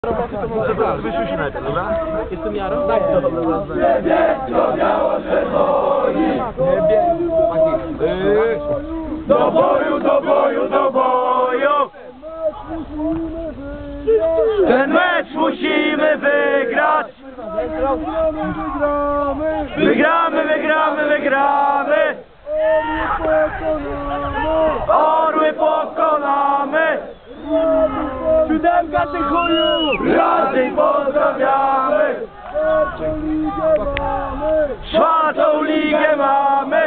Wyszliśmy najpierw, dobra? Jestem Jaro? Tak, Do boju, do boju, do boju! Ten mecz musimy wygrać! Wygramy, wygramy, wygramy! Orły pokonamy! Siódemka ty chuju! Rady pozdrawiamy! Czwartą ligę mamy!